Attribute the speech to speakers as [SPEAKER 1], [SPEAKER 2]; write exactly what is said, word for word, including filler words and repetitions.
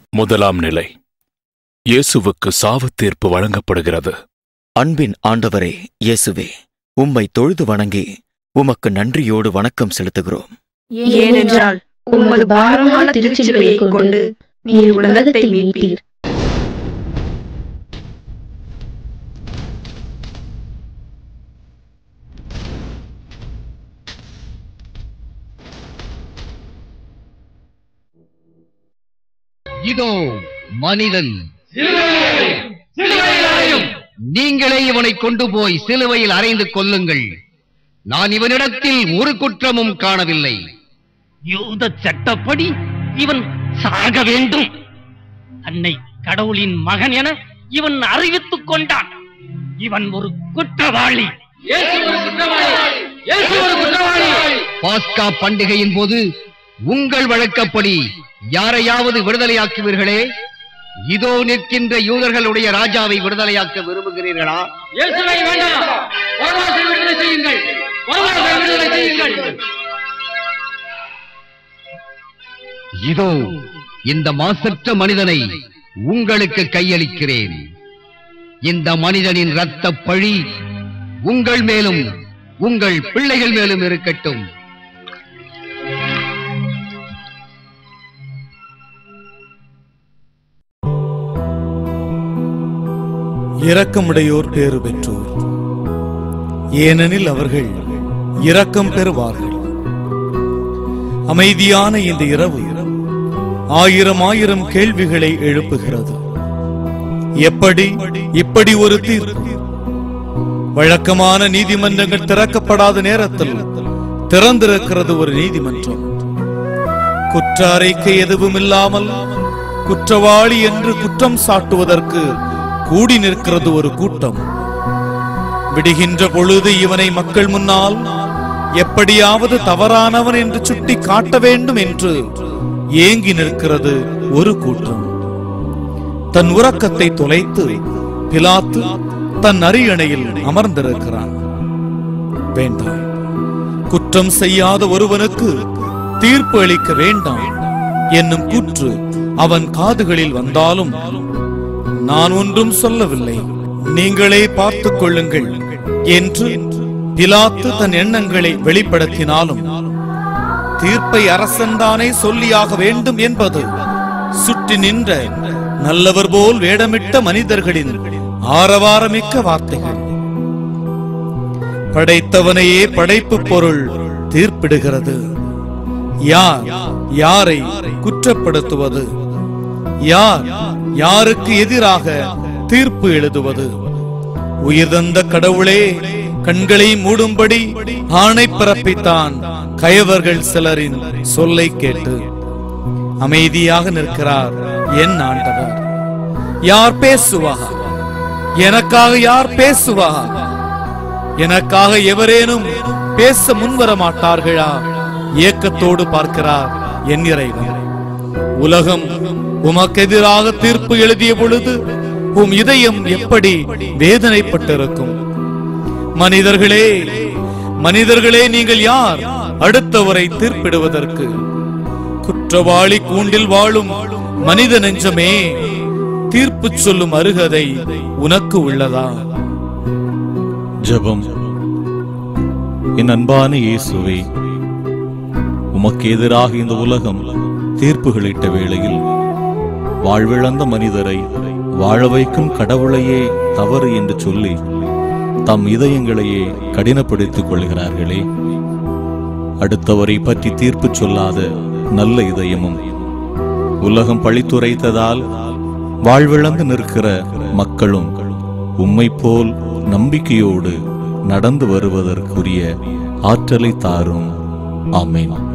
[SPEAKER 1] முதலாம் நிலை. இயேசுவுக்கு சாவுத்தீர்ப்பு வழங்கப்படுகிறது.
[SPEAKER 2] அன்பின் ஆண்டவரே இயேசுவே, உம்மை தொழுது வணங்கி உமக்கு நன்றியோடு வணக்கம் செலுத்துகிறோம்.
[SPEAKER 3] ஏனென்றால் உமது பாரமான திருச்சிலுவையை கொண்டு நீர் உலகத்தை மீட்டீர்.
[SPEAKER 4] இதோ மனிதன், நீங்களே இவனை கொண்டு போய் சிலுவையில் அறைந்து கொல்லுங்கள். நான் இவனிடத்தில் ஒரு குற்றமும் காணவில்லை.
[SPEAKER 5] யூத சட்டப்படி இவன் சாக வேண்டும். அன்னை கடவுளின் மகன் என இவன் அறிவித்துக் கொண்டான். இவன் ஒரு குற்றவாளி.
[SPEAKER 4] பாஸ்கா பண்டிகையின் போது உங்கள் வழக்கப்படி யாரையாவது விடுதலையாக்குவீர்களே? இதோ நிற்கின்ற யூதர்களுடைய ராஜாவை விடுதலையாக்க விரும்புகிறீர்களா? இதோ இந்த மாசற்ற மனிதனை உங்களுக்கு கையளிக்கிறேன். இந்த மனிதனின் இரத்த பழி உங்கள் மேலும் உங்கள் பிள்ளைகள் மேலும் இருக்கட்டும்.
[SPEAKER 6] இரக்கமுடையோர் பேறு பெற்றோர், ஏனெனில் அவர்கள் இரக்கம் பெறுவார்கள். அமைதியான இந்த இரவு ஆயிரம் ஆயிரம் கேள்விகளை எழுப்புகிறது. எப்படி இப்படி ஒரு தீர்ப்பு? வழக்கமான நீதிமன்றங்கள் திறக்கப்படாத நேரத்தில் திறந்திருக்கிறது ஒரு நீதிமன்றம். குற்ற அறிக்கை எதுவும் இல்லாமல் குற்றவாளி என்று குற்றம் சாட்டுவதற்கு கூடி நிற்கிறது ஒரு கூட்டம். விடுகின்ற பொழுது இவனை மக்கள் முன்னால் எப்படியாவது தவறானவன் என்று சுட்டி காட்ட வேண்டும் என்று ஏங்கி நிற்கிறது ஒரு கூட்டம். தன் உறக்கத்தை தொலைத்து பிலாத்து தன் அரியணையில் அமர்ந்திருக்கிறான். வேண்டாம், குற்றம் செய்யாத ஒருவனுக்கு தீர்ப்பு அளிக்க வேண்டாம் என்னும் கூற்று அவன் காதுகளில் வந்தாலும் நான் ஒன்றும் சொல்லவில்லை, நீங்களே பார்த்துக் கொள்ளுங்கள் என்று பிலாத்து தன் எண்ணங்களை வெளிப்படுத்தினாலும் தீர்ப்பை அரசன்தானே சொல்லியாக வேண்டும் என்பது சுற்றி நின்ற நல்லவர் போல் வேடமிட்ட மனிதர்களின் ஆரவாரமிக்க வார்த்தைகள். படைத்தவனையே படைப்பு பொருள் தீர்ப்பிடுகிறது. யார் யாரை குற்றப்படுத்துவது? யார் யாருக்கு எதிராக தீர்ப்பு எழுதுவது? உயிர் தந்த கடவுளே கண்களை மூடும்படி ஆணை பிறப்பித்தான் கயவர்கள் சிலரின் சொல்லை கேட்டு. அமைதியாக நிற்கிறார் என் ஆண்டவர். யார் பேசுவார்? எனக்காக யார் பேசுவார்? எனக்காக எவரேனும் பேச முன்வர மாட்டார்களா? ஏக்கத்தோடு பார்க்கிறார் என் இறைவன். உலகம் உமக்கு எதிராக தீர்ப்பு எழுதிய பொழுது உம் இதயம் எப்படி வேதனைப்பட்டிருக்கும்? மனிதர்களே மனிதர்களே நீங்கள் யார் அடுத்தவரை தீர்ப்பிடுவதற்கு? குற்றவாளி கூண்டில் வாழும் மனித நெஞ்சமே, தீர்ப்பு சொல்லும் அருகதை உனக்கு உள்ளதா?
[SPEAKER 1] ஜெபம். என் அன்பான இயேசுவே, உமக்கு எதிராக இந்த உலகம் தீர்ப்புகளிட்ட வேளையில் வாழ்விழந்த மனிதரை வாழ வைக்கும் கடவுளையே தவறு என்று சொல்லி தம் இதயங்களையே கடினப்படுத்திக் கொள்கிறார்களே. அடுத்தவரை பற்றி தீர்ப்பு சொல்லாத நல்ல இதயமும் உலகம் பழித்துரைத்ததால் வாழ்விழந்து நிற்கிற மக்களும் உம்மை போல் நம்பிக்கையோடு நடந்து வருவதற்குரிய ஆற்றலை தாரும். ஆமென்.